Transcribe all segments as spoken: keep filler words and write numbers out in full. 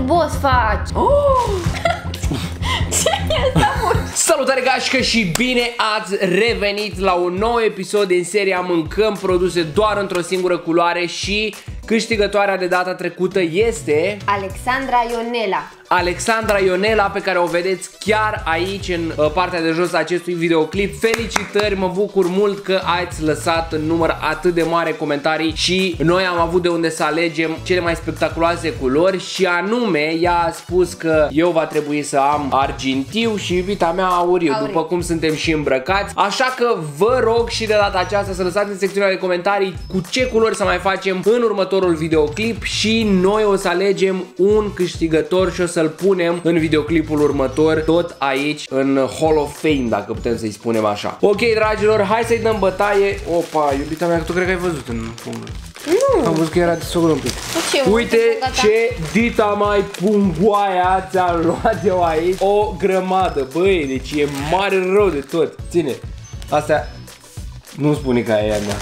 turbos faci. Oh! Ce e asta, mă? Salutare gașcă și bine ați revenit la un nou episod din seria Mâncăm produse doar într-o singură culoare și câștigătoarea de data trecută este Alexandra Ionela. Alexandra Ionela, pe care o vedeți chiar aici în uh, partea de jos a acestui videoclip. Felicitări, mă bucur mult că ați lăsat în număr atât de mare comentarii și noi am avut de unde să alegem cele mai spectaculoase culori și anume ea a spus că eu va trebui să am argintiu și iubita mea auriu, auriu, după cum suntem și îmbrăcați. Așa că vă rog și de data aceasta să lăsați în secțiunea de comentarii cu ce culori să mai facem în următorul videoclip și noi o să alegem un câștigător și o să-l punem în videoclipul următor, tot aici în Hall of Fame, dacă putem să-i spunem așa. Ok, dragilor, hai să-i dăm bătaie. Opa, iubita mea, tu cred că ai văzut în pungă. Nu. Am văzut că era desfăcut un pic. Ce, uite ce dita mai pungoaia ți-am luat eu aici. O grămadă, băi, deci e mare rău de tot. Ține, astea nu spune că e a mea.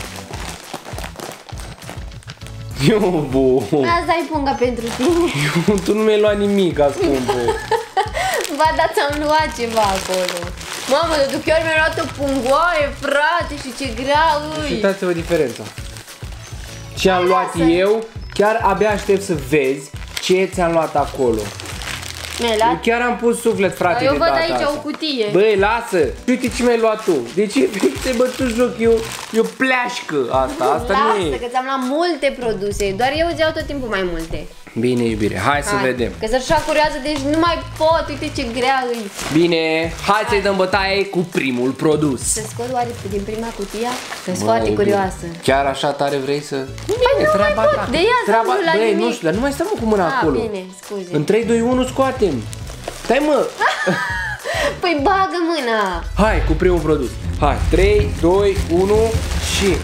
Eu, bu. Asta e punga pentru tine. Eu, tu nu mi-ai luat nimic, ascunde. Ba, da, ți-am luat ceva acolo. Mamă, de două ori mi-a luat o pungoaie, frate, și ce grea îi. Uitați-vă diferența. Ce am luat eu, chiar abia aștept să vezi ce ți-am luat acolo. Eu chiar am pus suflet, frate, eu de văd data aici asta. o cutie. Băi, lasă! Uite ce mi-ai luat tu. Deci efectiv, bă, tu joc, eu, eu pleașcă asta. Asta lasă, nu e. că ți-am luat multe produse. Doar eu îți iau tot timpul mai multe. Bine, iubire, hai, hai să vedem. Că sunt așa curioasă, deci nu mai pot. Uite ce grea îi. Bine, hai să-i dăm bătaie cu primul produs. Să scot oare din prima cutia? Că-s foarte curioasă. Chiar așa tare vrei să... Hai, treaba ta. De ea să nu la Băi, nimic. nu știu, dar nu mai stăm cu mâna ah, acolo. Bine, scuze. În trei, doi, unu scoatem. Stai, mă. Păi bagă mâna. Hai, cu primul produs. Hai, trei, doi, unu și...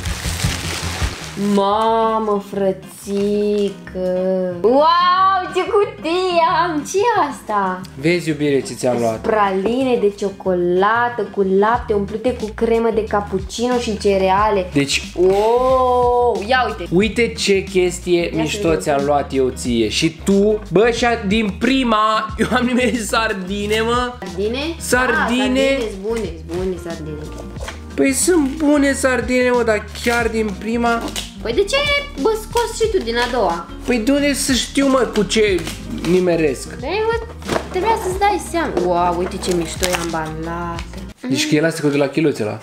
Mamă, frățică. Wow, ce cutie am. Ce e asta? Vezi, iubire, ce ți-am luat. Praline de ciocolată cu lapte umplute cu cremă de cappuccino și cereale. Deci, wow, ia uite. uite ce chestie ia mișto ți-am luat eu ție. Și tu, bă, și din prima, eu am nimerit sardine, mă. Sardine? Sardine. Ah, sardine, bune, bune sardine. Păi sunt bune sardine, mă, dar chiar din prima. Păi de ce, bă, scos și tu din a doua? Păi de unde să știu, mă, cu ce nimeresc? Păi, bă, trebuia să-ți dai seama. Wow, uite ce mișto e ambalată. Deci că e elasticul de la chiloți ăla.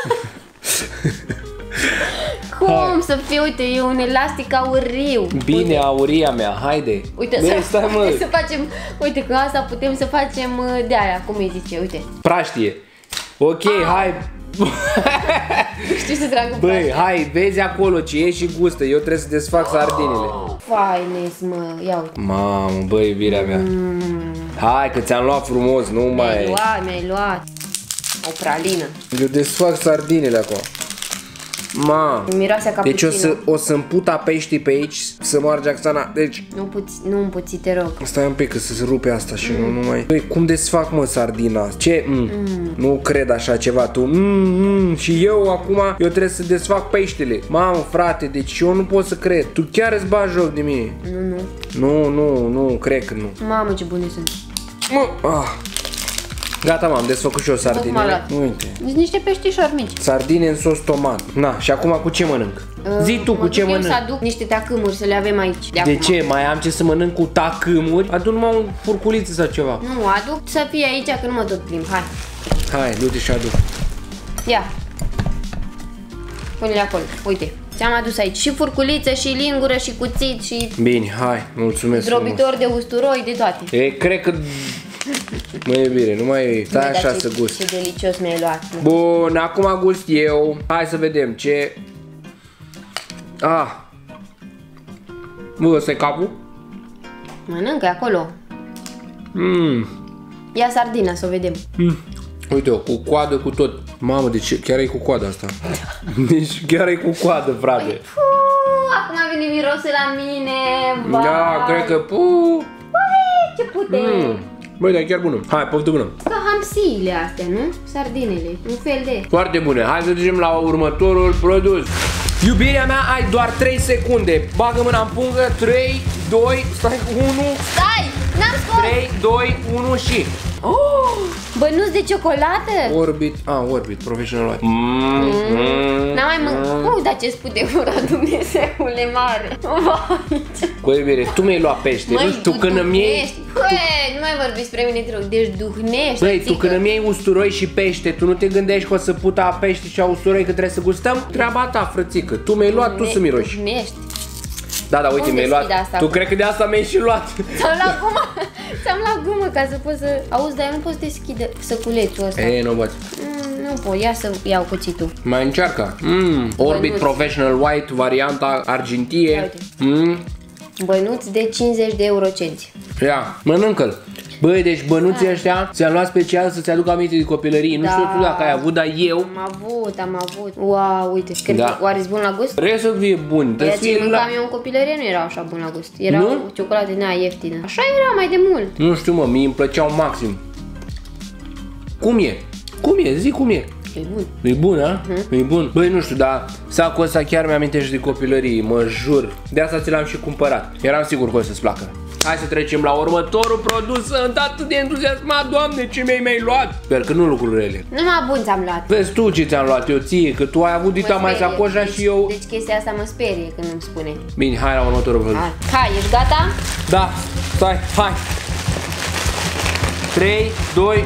Cum hai. să fie, uite, e un elastic auriu. Bine, uite. Auria mea, haide. Uite, bine, să, stai, mă. să facem, uite, că asta putem să facem de aia, cum îi zice, uite. Praștie. Ok, ah. hai. Știi să tragă băi, praștia. hai, vezi acolo ce e și gustă. Eu trebuie să desfac sardinele. Faines, mă, ia uite. Mamă, băi, iubirea mea. Mm. Hai, că ți-am luat frumos, nu mai... Mi-ai luat, mi-ai luat. O pralină. Eu desfac sardinele acum. Ma. Miroase a deci cappuccino. o să, o să împuta peștii pe aici, să moarge Axana. Deci... Nu puți, nu împuți, te rog. Stai un pic, că să se rupe asta și mm. nu, nu mai... Băi, cum desfac, mă, sardina? Ce? Mm. Mm. Nu cred așa ceva, tu. Mm, mm. Și eu acum, eu trebuie să desfac peștele. Mamă, frate, deci eu nu pot să cred. Tu chiar îți bagi joc de mine? Nu, nu. Nu, nu, nu, cred că nu. Mamă, ce bune sunt. Mă, ah. Gata, m-am desfăcut și eu sardinele. Uite. Deci niște peștișori mici. Sardine în sos tomat. Na, și acum cu ce mănânc? Uh, Zi tu cu ce mănânc. Eu să aduc niște tacâmuri să le avem aici. De, de acum. ce? Mai am ce să mănânc cu tacâmuri? Adu numai un furculiță sau ceva. Nu, aduc să fie aici, că nu mă tot plimb. Hai. Hai, du-te și aduc. Ia. Pune-le acolo. Uite. Ți-am adus aici și furculiță, și lingură, și cuțit, și... Bine, hai, mulțumesc. Drobitor de usturoi, de toate. E, cred că... Mă, iubire, nu mai e. Stai așa să gust. Ce delicios mi-ai luat. Bun, acum gust eu. Hai să vedem ce... Ah. Bă, ăsta-i capul? Mănâncă acolo. Mmm. Ia sardina să o vedem. Mm. Uite-o, cu coadă, cu tot. Mamă, deci chiar e cu coadă asta. Deci chiar e cu coadă, frate. Păi, puu, acum vine mirosul la mine. Vai. Da, cred că... Puu. Băi, ce putere. Mm. Băi, dar e chiar bună. Hai, poftă bună. Ca hamsiile astea, nu? Sardinele, un fel de... Foarte bune. Hai să trecem la următorul produs. Iubirea mea, ai doar trei secunde. Bagă mâna în pungă. trei, doi, stai, unu. Stai! N-am scos! trei, doi, unu și... Oh, bănuți de ciocolată? Orbit, a, Orbit, Professional White. Mm, mm, N-am mai mâncat. Mm. Oh, dar ce spune gura, Dumnezeule mare. Vai. Băi, iubire, tu mi-ai luat pește, Măi, nu știu, tu când îmi iei... duhnești. Băi, nu mai vorbi despre mine, te rog, deci duhnești. Băi, tu când îmi iei usturoi și pește, tu nu te gândești că o să puta pește și a usturoi că trebuie să gustăm? Treaba ta, frățică, tu mi-ai luat, tu să miroși. Duhnești. Da, da, uite, Unde mi-ai luat. asta Tu acum? cred că de asta mi-ai și luat. Ți-am luat gumă, ți-am luat gumă ca să poți să... Auzi, dar eu nu pot să deschide săculețul ăsta. E, nu bați. Mm, nu pot, ia să iau cuțitul. Mai încearcă. Mm, Orbit Bănuți. Professional White, varianta argintie. Mm, Bănuți de cincizeci de eurocenți. ia, mănâncă-l. Băi, deci bănuții ăștia ți-am luat special să-ți aduc aminte de copilărie. Nu Da. știu tu dacă ai avut, dar eu... Am avut, am avut. Wow, uite, cred Da. că oare-s bun la gust? Trebuie să fie bun, trebuie Ceea să fie ce mâncam la... eu în copilărie nu era așa bun la gust. Era Nu? o ciocolată din aia ieftină. Așa era mai de mult. Nu știu, mă, mie îmi plăceau maxim. Cum e? Cum e? Zi cum e. E bun. E bun, a? Mhm. E bun. Băi, nu știu, dar sacul ăsta chiar mi-amintește de copilărie, mă jur. De asta ți l-am și cumpărat. Eram sigur că o să-ți placă. Hai să trecem la următorul produs. Sunt atât de entuziasmat, Doamne, ce mi-ai mai luat. Sper că nu lucruri rele. Numai bun ți-am luat. Vezi tu ce ți-am luat eu ție, că tu ai avut dita Mă mai sperie. sacoșa Deci- și eu... Deci chestia asta mă sperie când îmi spune. Bine, hai la următorul produs. Hai, hai, ești gata? Da, stai, hai. trei, doi,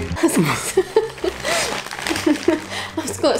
Am scos.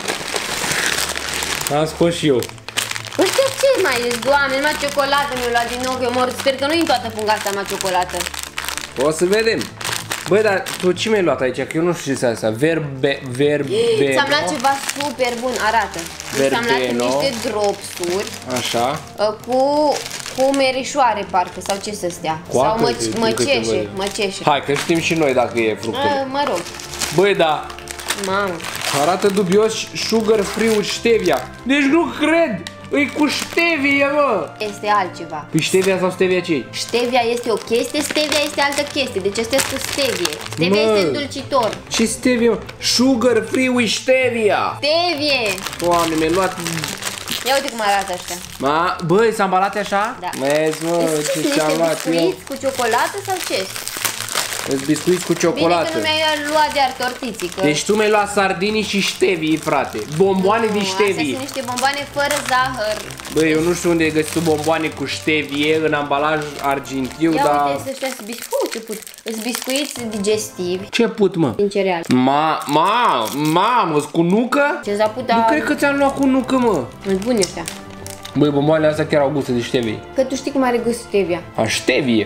am scos și eu. Ăștia ce mai ești, Doamne, numai ciocolată mi-a luat din nou, că eu mor. Sper că nu-i în toată punga asta mai ciocolată. O să vedem. Băi, dar tu ce mi-ai luat aici? Că eu nu știu ce este asta. Verbe, verbe. Ți-am luat ceva super bun, arată. Ți-am luat Verbeno. niște dropsuri Așa. uh, cu, cu merișoare parcă, sau ce să stea. Cu Sau apă, măci, câte măceșe, băi. măceșe. Hai, că știm și noi dacă e fructul. Uh, mă rog, Băi, da, mamă. arată dubios sugar free-ul stevia. Deci nu cred! E cu stevie, mă! Este altceva. Păi stevia sau stevia ce? Stevia este o chestie, stevia este altă chestie. Deci astea sunt stevie. Stevia Mă. este îndulcitor. Ce stevia, mă? Sugar free stevia! Stevie! Doamne, mi-ai luat... Ia uite cum arată ăștia. Ma, băi, s-a ambalat așa? Da. Vezi, mă, Sunt ce niște ți-am luat eu. biscuiți cu ciocolată sau ce? Îți biscuiți cu Bine ciocolată. că nu mi-ai luat de tortiții, că... Deci tu mi-ai luat sardinii și ștevii, frate. Bomboane Nu, de astea ștevii. sunt niște bomboane fără zahăr. Băi, eu nu știu unde ai găsit tu bomboane cu ștevie în ambalaj argintiu, Ia dar... uite, ăștia sunt biscuiți, ce put. Sunt biscuiți digestivi Ce put, mă? din cereale. Ma, ma, mamă, cu nucă? Ce s-a putut, Nu cred că ți-am luat cu nucă, mă. Sunt buni ăștia. Băi, bomboanele astea chiar au gust de ștevii. Că tu știi cum are gust stevia. A ștevie.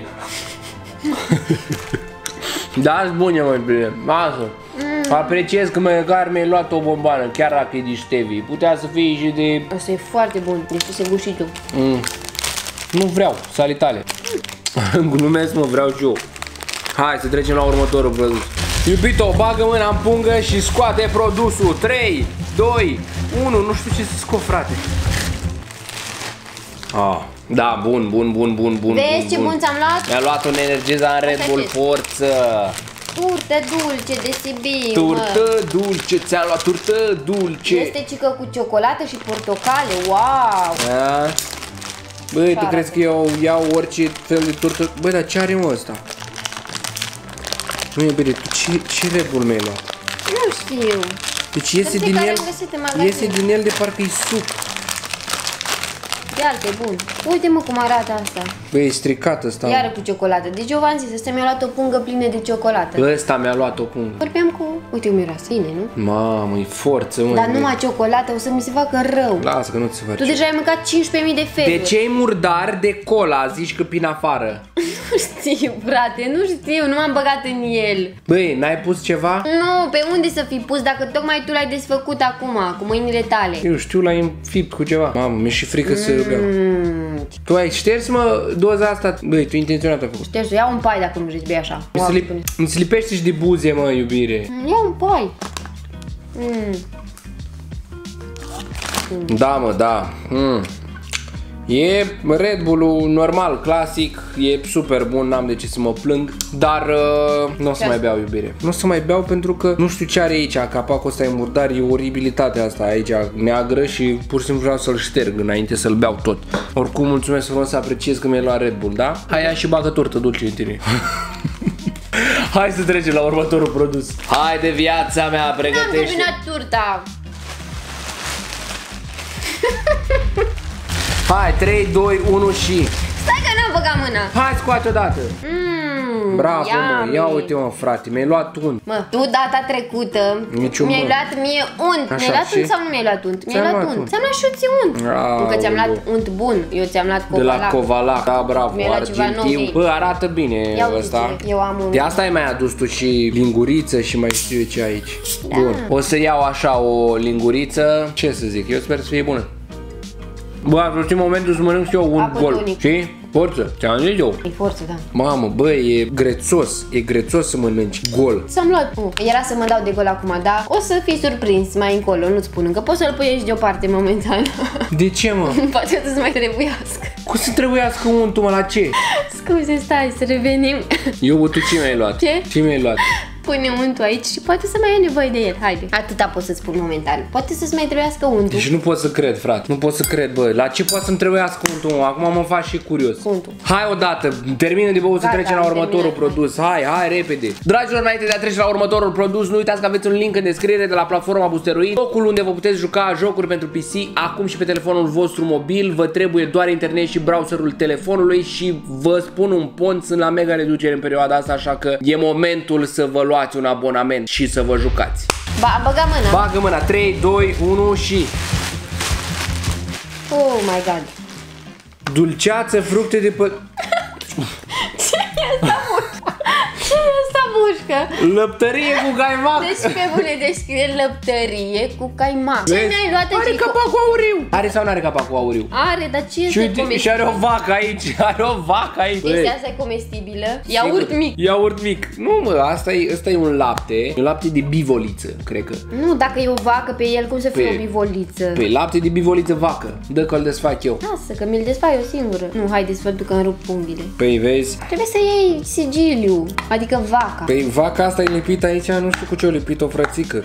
Da, bune, mă, bine. Lasă. Mm. Apreciez că măcar mi-ai luat o bomboană, chiar dacă e de ștevii. Putea să fie și de... Asta e foarte bun, deci se gușitul. Mm. Nu vreau, salitale. Glumesc, mă, vreau și eu. Hai să trecem la următorul produs. Iubito, bagă mâna în pungă și scoate produsul. trei, doi, unu, nu știu ce să scot, frate. Ah, da, bun, bun, bun, bun, bun. Vezi ce bun ți-am luat? Mi-a luat un energizant Red Asta Bull ce? Forță. Turtă dulce de Sibiu, Turtă dulce, ți-am luat turtă dulce. Este cică cu ciocolată și portocale, wow! Da? Băi, tu Arată. crezi că eu iau orice fel de turtă? Băi, dar ce are, mă, ăsta? Nu e bine, tu ce, ce Red Bull mi-ai luat? Nu știu. Deci iese știi din care el, am găsit în magazin? iese din el de parcă e suc. De alte, bun. Uite mă cum arată asta. Băi, e stricat ăsta. Iară cu ciocolată. Deci eu v-am zis, ăsta mi-a luat o pungă plină de ciocolată. Ăsta mi-a luat o pungă. Vorbeam cu... Uite cum miroase. Bine, nu? Mamă, e forță, mă. Dar băi. numai ciocolată o să mi se facă rău. Lasă că nu ți se face. Tu deja ai mâncat cincisprezece mii de feluri. De ce e murdar de cola, zici că prin afară? Nu știu, frate, nu știu, nu m-am băgat în el. Băi, n-ai pus ceva? Nu, pe unde să fi pus dacă tocmai tu l-ai desfăcut acum, cu mâinile tale? Eu știu, l-ai înfipt cu ceva. Mamă, mi-e și frică să beau. Mm. Tu ai șters, mă, doza asta? Băi, tu intenționat ai făcut. Știi, ia un pai dacă nu vrei să bei așa. Mi se, lip, mi se lipește și de buze, mă, iubire. Ia un pai. Mm. Da, mă, da. Mm. E Red Bull-ul normal, clasic, e super bun, n-am de ce să mă plâng, dar uh, nu o să mai beau, iubire. Nu o să mai beau pentru că nu știu ce are aici, capacul ăsta e murdar, e oribilitatea asta aici neagră și pur și simplu vreau să-l șterg înainte să-l beau tot. Oricum, mulțumesc frumos să apreciez că mi-ai luat Red Bull, da? Hai, ia și bagă tortă dulce în tine. Hai să trecem la următorul produs. Hai de viața mea, pregătește. N-am terminat turta. Hai, trei, doi, unu și... Stai că n-am băgat mâna. Hai, scoate odată. Mmm, Bravo, mă, ia uite, mă, frate, mi-ai luat unt. Mă, tu data trecută mi-ai luat mie unt. Mi-ai luat unt sau nu mi-ai luat unt? Mi-ai luat unt. Ți-am luat și eu ție unt. Nu că ți-am luat unt bun, eu ți-am luat Covalac. De la Covalac, da, bravo, argintiu. Bă, arată bine ăsta. Eu am un... De asta ai mai adus tu și linguriță și mai știu eu ce aici. Bun, o să iau așa o linguriță. Ce să zic, eu sper să fie bună. Bă, a fost momentul să mănânc și eu un gol. Știi? Forță, ți-am zis eu. E forță, da. Mamă, bă, e grețos. E grețos să mănânci gol. S-am luat. Uh, era să mă dau de gol acum, da? O să fii surprins mai încolo, nu-ți spun încă. Poți să-l pui aici deoparte momentan. De ce, mă? Poate să-ți mai trebuiască. Cum să trebuiască untul, mă, la ce? Scuze, stai, să revenim. Eu, bă, tu ce mi-ai luat? Ce? Ce mi-ai luat? Pune untul aici și poate să mai ai nevoie de el. Haide. Atâta pot să-ți spun momentan. Poate să-ți mai trebuiască untul. Deci nu pot să cred, frate. Nu pot să cred, bă. La ce poate să-mi trebuiască untul? Acum mă fac și curios. Untul. Hai odată. Termină de băut să trecem la următorul produs. Hai, hai, repede. Dragilor, înainte de a trece la următorul produs, nu uitați că aveți un link în descriere de la platforma Boosteroid, locul unde vă puteți juca jocuri pentru P C acum și pe telefonul vostru mobil. Vă trebuie doar internet și browserul telefonului și vă spun un pont, sunt la mega reducere în perioada asta, așa că e momentul să vă luați un abonament și să vă jucați. Ba, băga mâna. Bagă mâna. trei, doi, unu și... Oh my god. Dulceață, fructe de pă... Ce e asta, mușcă? Ce e asta, mușcă? Lăptărie cu caimac. Deci pe bune, deci scrie lăptărie cu caimac. Ce mi-ai luat aici? Are capacul auriu. Are sau nu are capacul auriu? Are, dar ce este comestibil? Și are o vacă aici. Are o vacă aici. Este asta e comestibilă? Iaurt mic. Iaurt mic. Nu, mă, asta e, asta e un lapte. E un lapte de bivoliță, cred că. Nu, dacă e o vacă pe el, cum să fie o bivoliță? Pe lapte de bivoliță vacă. Dă că-l desfac eu. Lasă, că mi-l desfac eu singură. Nu, hai desfătu că îmi rup pungile. Păi vezi? Trebuie să iei sigiliu, adică vaca. Păi vaca asta e lipită aici, nu știu cu ce o lipit-o, frățică.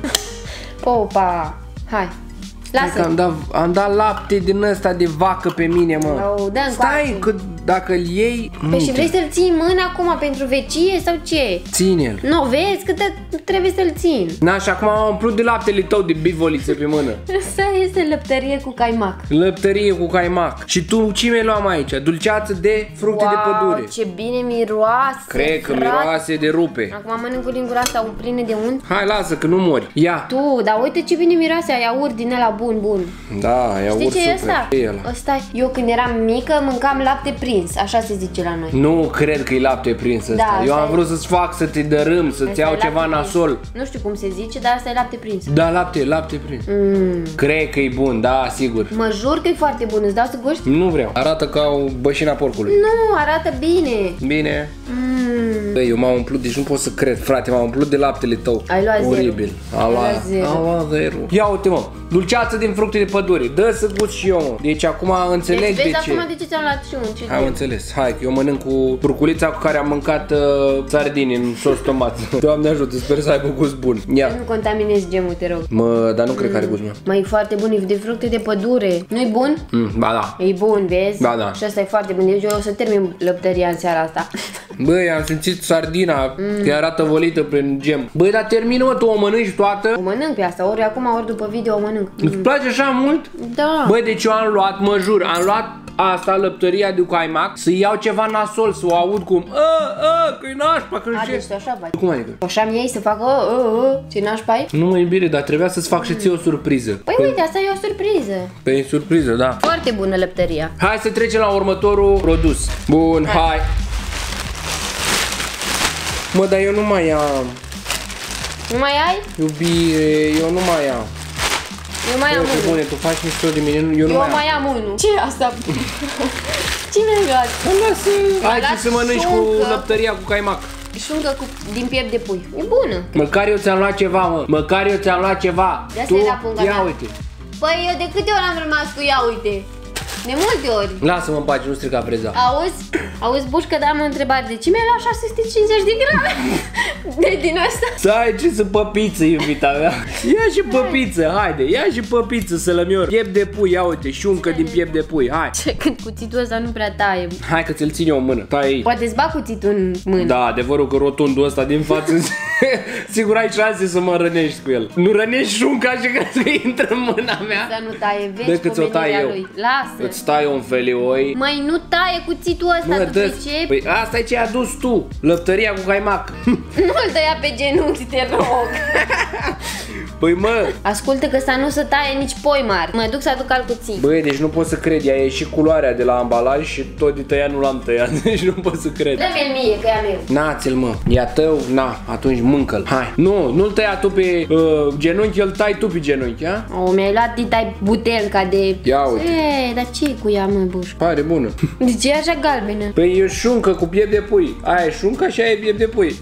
Opa, hai. Lasă. Că am dat, am dat lapte din ăsta de vacă pe mine, mă. Oh, dă stai, că dacă îl iei... Păi și vrei să-l ții în mână acum pentru vecie sau ce? Ține-l. Nu, vezi că trebuie să-l țin. Na, și acum am umplut de laptele tău de bivoliță pe mână. Asta este lăptărie cu caimac. Lăptărie cu caimac. Și tu ce mi-ai luat aici? Dulceață de fructe wow, de pădure. Ce bine miroase. Cred că frate. miroase de rupe. Acum mănânc cu lingura asta o plină de unt. Hai, lasă că nu mori. Ia. Tu, dar uite ce bine miroase, ai iaurt din ăla bun, bun. Da, iaurt super. Știi ce e super. ăsta? Ce e ăla? Ăsta, eu când eram mică mâncam lapte prins, așa se zice la noi. Nu cred că e lapte prins ăsta. Da, eu am e... vrut să-ți fac să te dărâm, să-ți iau ceva nasol. Nu știu cum se zice, dar asta e lapte prins. Da, lapte, lapte prins. Mm. Cred că e bun, da, sigur. Mă jur că e foarte bun, îți dau să guști? Nu vreau. Arată ca o bășina porcului. Nu, arată bine. Bine. Mm. Bă, eu m-am umplut, deci nu pot să cred, frate, m-am umplut de laptele tău. Ai luat oribil. zero. Ai luat zero. Ai luat zero. Ia uite, mă, dulceață din fructe de pădure. Dă să gust și eu, mă. Deci acum înțeleg deci, vezi de ce. acum de ce ți-am luat și un ce. Am înțeles. Hai, eu mănânc cu bruculița cu care am mâncat uh, sardini în sos tomat. Doamne ajută, sper să aibă gust bun. Ia. Nu contaminezi gemul, te rog. Mă, dar nu cred că are gust, mă. Mă, e foarte bun, e de fructe de pădure. Nu-i bun? Mm, ba da. E bun, vezi? Da, da. Și asta e foarte bun. Deci eu o să termin lăptăria în seara asta. Băi, am simțit sardina, mm. că arată vălită prin gem. Băi, dar termină, mă, tu o mănânci toată? O mănânc pe asta, ori acum, ori după video o mănânc. Îți place așa mult? Da. Băi, deci eu am luat, mă jur, am luat asta, lăptăria de caimac, să iau ceva nasol, să o aud cum a, a, că-i nașpa, că A, ce... deci tu așa faci. Cum adică? Așa mi-ai să facă a, a, a, ce nașpa ai? Nu, mă, iubire, dar trebuia să-ți fac și ție o surpriză. Păi Pe... uite, asta e o surpriză. Pe surpriză, da. Foarte bună lăptăria. Hai să trecem la următorul produs. Bun, hai. hai. Mă, dar eu nu mai am. Nu mai ai? Iubire, eu nu mai am. Eu mai am unul. Bune, tu faci mișto de mine, eu nu eu mai am. mai am unul. Ce e asta? Ce mi-ai luat? Lasă. Hai ce să mănânci cu lăptăria cu caimac. Șuncă cu, din piept de pui. E bună. Măcar eu ți-am luat ceva, mă. Măcar eu ți-am luat ceva. De asta tu, era punga ia mea. uite. Păi eu de câte ori am rămas cu ea, uite. De multe ori. Lasă-mă în pace, nu strica preza. Auzi? Auzi, Bușcă, dar am o întrebare. De ce mi-ai luat șase sute cincizeci de grame de din asta? Să ai ce să păpiță, iubita mea. Ia și păpiță, haide, ia și păpiță, sălămior. Piept de pui, ia uite, șuncă din piept de pui, hai. Ce, când cuțitul ăsta nu prea taie. Hai că ți-l țin eu în mână, tai. Poate-ți bag cuțitul în mână. Da, adevărul că rotundul ăsta din față sigur ai șanse să mă rănești cu el. Nu rănești șunca și că să intră în mâna mea. Să nu taie, vezi decât o tai eu. Lui. Lasă. Îți tai un felioi. Măi, nu taie cuțitul ăsta, mă, tu pricepi? Păi asta e ce ai adus tu, lăptăria cu caimac. Nu-l tăia pe genunchi, te rog. Păi mă. Ascultă că să nu se taie nici poi mari. Mă duc să aduc alt cuțit. Băi, deci nu pot să cred, ea e și culoarea de la ambalaj și tot de tăiat nu l-am tăiat. Deci nu pot să cred. Dă-mi-l mie, că e a meu. Na, ți-l mă, e a tău, na, atunci mâncă-l. Hai, nu, nu-l tăia tu pe uh, genunchi, îl tai tu pe genunchi, a? O, mi-ai luat ditai butelca de... Ia uite. E, dar ce cu ea, mă, Buș? Pare bună. De ce e așa galbenă? Păi e șuncă cu piept de pui. Aia e șuncă și aia e piept de pui.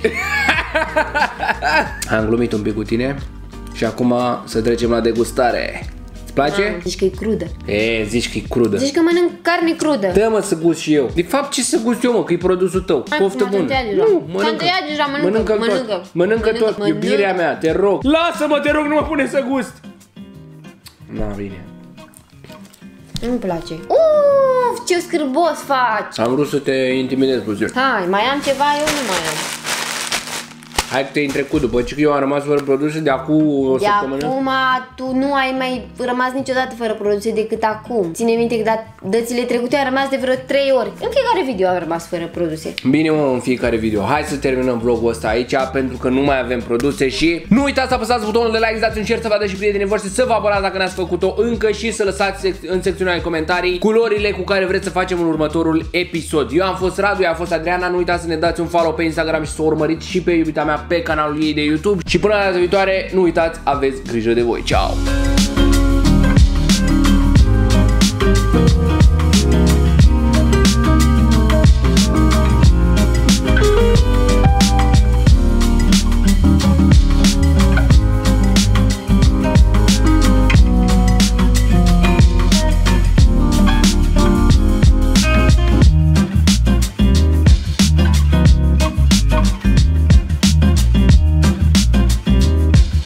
Am glumit un pic cu tine. Și acum să trecem la degustare. Îți place? Ah, zici că e crudă. E, zici că e crudă. Zici că mănânc carne crudă. Dă mă să gust și eu. De fapt ce să gust eu, mă, că e produsul tău. Poftă bună. Nu, mănâncă. Mănâncă, mănâncă tot. Mănâncă tot. Iubirea mea, te rog. Lasă-mă, te rog, nu mă pune să gust. Na, bine. Nu-mi place. Uf, ce scârbos faci. Am vrut să te intimidez puțin. Hai, mai am ceva, eu nu mai am. Hai că te-ai trecut, după ce eu am rămas fără produse de acum o săptămână. De acum tu nu ai mai rămas niciodată fără produse decât acum. Ține minte că dățile trecute ai rămas de vreo trei ori. În fiecare video am rămas fără produse. Bine mă, în fiecare video. Hai să terminăm vlogul ăsta aici pentru că nu mai avem produse și nu uitați să apăsați butonul de like, să dați un share, să vadă și prietenii voștri, să vă abonați dacă n-ați făcut-o încă și să lăsați în secțiunea de comentarii culorile cu care vreți să facem în următorul episod. Eu am fost Radu, ea a fost Adriana, nu uitați să ne dați un follow pe Instagram și să o urmăriți și pe iubita mea pe canalul ei de YouTube și până la data viitoare, nu uitați, aveți grijă de voi. Ciao!